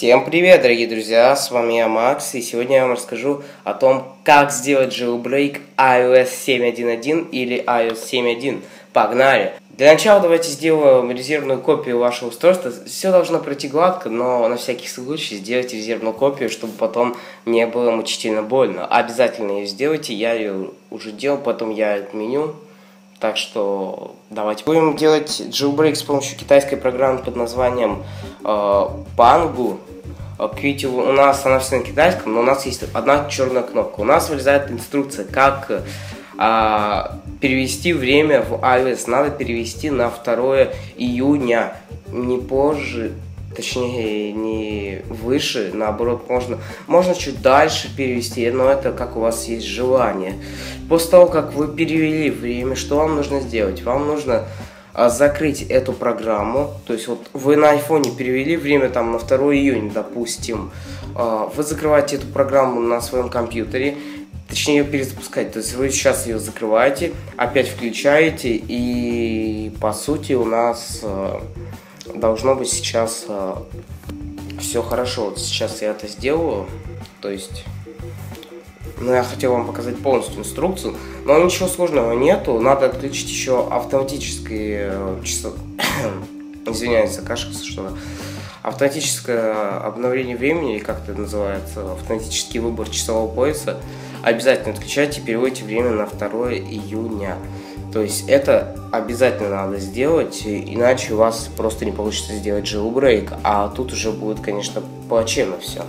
Всем привет, дорогие друзья, с вами я, Макс, и сегодня я вам расскажу о том, как сделать jailbreak iOS 7.1.1 или iOS 7.1. Погнали! Для начала давайте сделаем резервную копию вашего устройства. Все должно пройти гладко, но на всякий случай сделайте резервную копию, чтобы потом не было мучительно больно. Обязательно ее сделайте, я ее уже делал, потом я отменю. Так что давайте будем делать jailbreak с помощью китайской программы под названием Pangu. Видите, у нас она вся на китайском, но у нас есть одна черная кнопка. У нас вылезает инструкция, как перевести время в iOS. Надо перевести на 2 июня, не позже, точнее не выше, наоборот, можно чуть дальше перевести, но это как у вас есть желание. После того, как вы перевели время, что вам нужно сделать? Вам нужно закрыть эту программу, то есть вот вы на айфоне перевели время там на 2 июня, допустим, вы закрываете эту программу на своем компьютере, точнее ее перезапускать, то есть вы сейчас ее закрываете, опять включаете, и по сути у нас должно быть сейчас все хорошо. Вот сейчас я это сделаю, то есть, я хотел вам показать полностью инструкцию, но ничего сложного нету, надо отключить еще автоматическое извиняюсь, закашлялся, что автоматическое обновление времени, или как это называется, автоматический выбор часового пояса, обязательно отключайте и переводите время на 2 июня. То есть это обязательно надо сделать, иначе у вас просто не получится сделать jailbreak, а тут уже будет, конечно, плачевно все.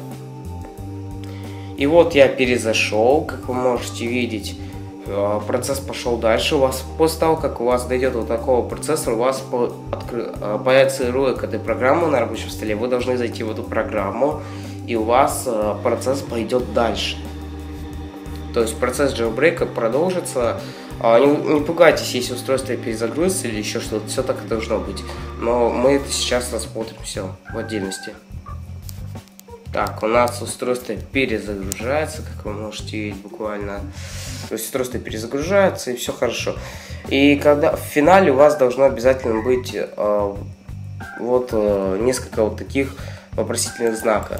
И вот я перезашел, как вы можете видеть, процесс пошел дальше. У вас после того, как у вас дойдет вот такого процессора, у вас появится ролик этой программы на рабочем столе, вы должны зайти в эту программу, и у вас процесс пойдет дальше. То есть процесс jailbreak продолжится. Не пугайтесь, если устройство перезагрузится или еще что-то, все так и должно быть. Но мы это сейчас рассмотрим все в отдельности. Так, у нас устройство перезагружается, как вы можете видеть буквально. То есть устройство перезагружается и все хорошо. И когда в финале у вас должно обязательно быть несколько вот таких вопросительных знаков.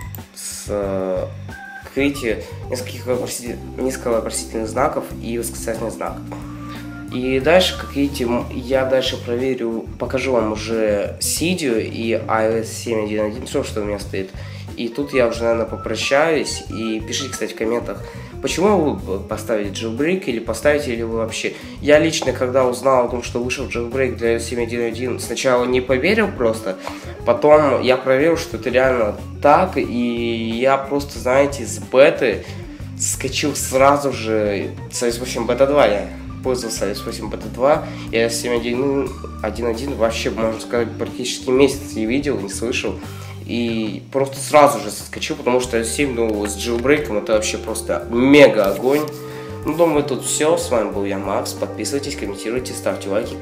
Видите, несколько вопросительных знаков и восклицательный знак. И дальше, как видите, я дальше покажу вам уже Cydia и iOS 7.1.1, все, что у меня стоит. И тут я уже, наверное, попрощаюсь. И пишите, кстати, в комментах, почему вы поставили jailbreak или поставите ли вы вообще. Я лично, когда узнал о том, что вышел jailbreak для iOS 7.1.1, сначала не поверил просто. Потом я проверил, что это реально так. И я просто, знаете, с беты скачал сразу же с iOS 8 бета 2. Я пользовался iOS 8 бета 2. И iOS 7.1.1 вообще, можно сказать, практически месяц не видел, не слышал. И просто сразу же соскочил, потому что iOS 7, с jailbreak'ом это вообще просто мега огонь. Думаю, тут все. С вами был я, Макс. Подписывайтесь, комментируйте, ставьте лайки,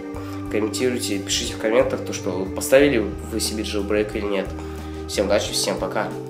комментируйте, пишите в комментах, то, что поставили вы себе jailbreak или нет. Всем удачи, всем пока.